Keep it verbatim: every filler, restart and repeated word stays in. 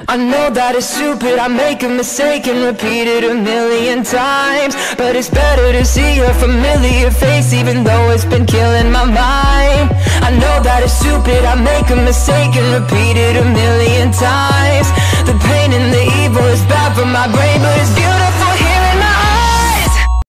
I know that it's stupid, I make a mistake and repeat it a million times, but it's better to see your familiar face even though it's been killing my mind. I know that it's stupid, I make a mistake and repeat it a million times,